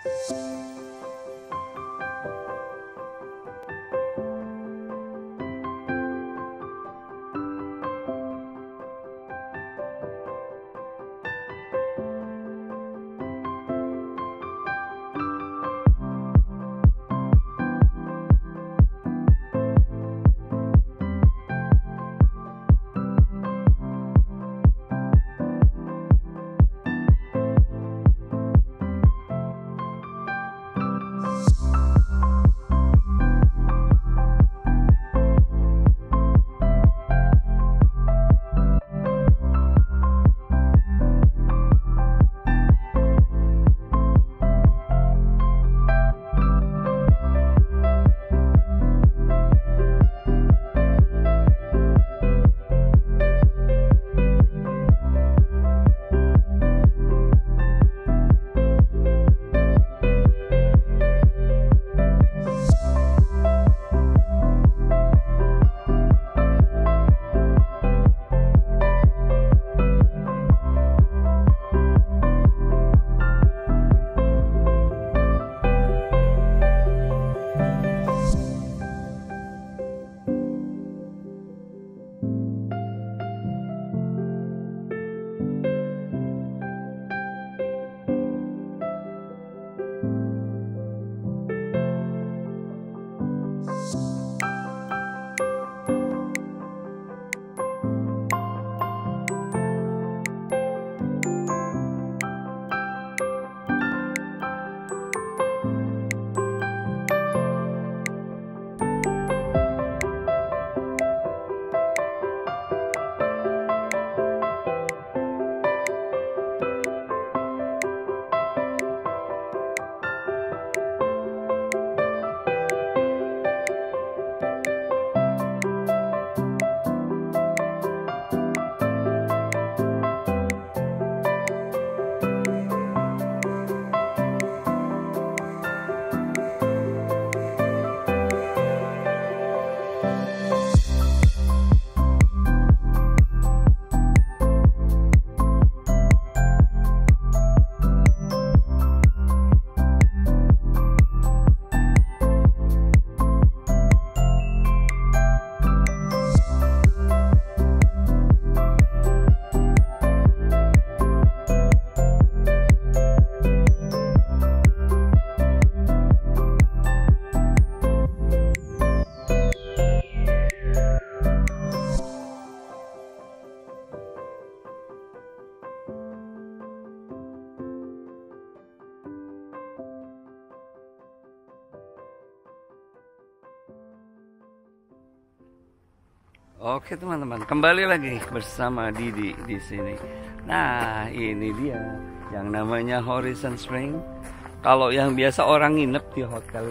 Oke teman-teman, kembali lagi bersama Didi di sini. Nah, ini dia yang namanya Horizon Spring. Kalau yang biasa orang nginep di hotel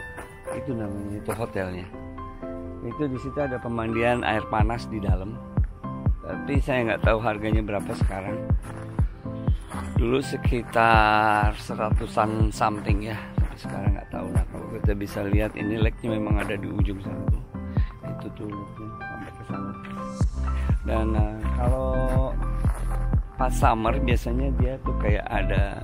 itu namanya itu hotelnya. Itu di situ ada pemandian air panas di dalam. Tapi saya nggak tahu harganya berapa sekarang. Dulu sekitar 100-an something ya. Tapi sekarang nggak tahu. Nah, kalau kita bisa lihat ini lake-nya memang ada di ujung sana tuh. Itu tuh sampai ke sana. Dan kalau pas summer biasanya dia tuh kayak ada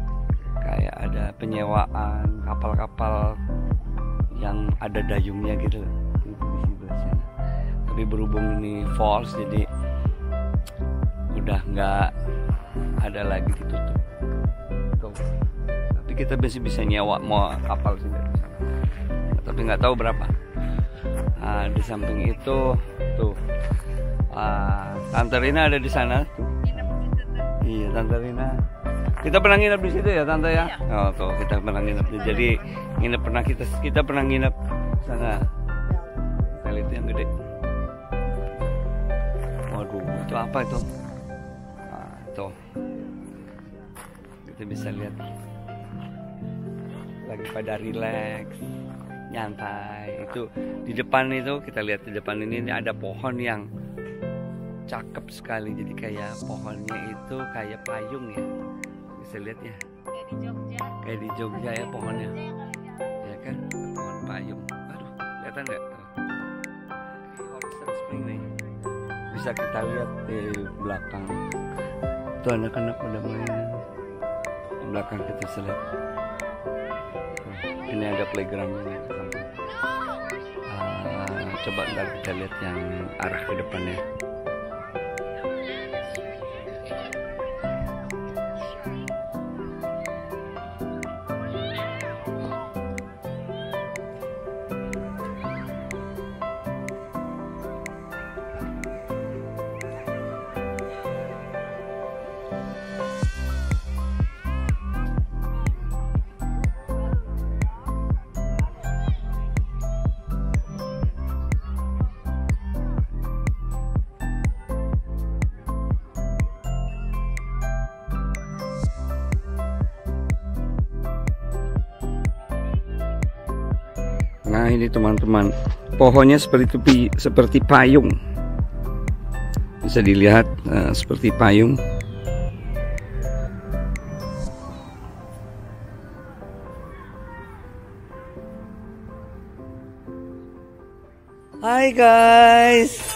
penyewaan kapal-kapal yang ada dayungnya gitu itu di sebelah sana. Tapi berhubung ini falls jadi udah nggak ada lagi, ditutup tuh. Tapi kita masih bisa nyewa mau kapal sih dari sana, tapi nggak tahu berapa. Nah, di samping itu tuh Tante Rina ada di sana tuh. Iya, Tante Rina. Kita pernah nginep di situ ya, Tante ya? Iya. Oh, tuh kita pernah nginep. Jadi kita pernah nginep sana. Hotel itu yang gede. Waduh, itu apa itu? Nah, tuh. Kita bisa lihat lagi pada relax, nyantai. Itu di depan itu kita lihat di depan ini ada pohon yang cakep sekali. Jadi kayak pohonnya itu kayak payung ya. Bisa lihat ya. Kayak di Jogja ya pohonnya. Ya kan? Pohon payung. Aduh, kelihatan nggak? Horizon Spring nih. Bisa kita lihat di belakang. Tuh anak-anak pada main. Di belakang kita bisa lihat. Ini ada playgroundnya. Coba ntar kita lihat yang arah ke depannya. Nah ini teman-teman, pohonnya seperti payung, bisa dilihat seperti payung. Hai guys,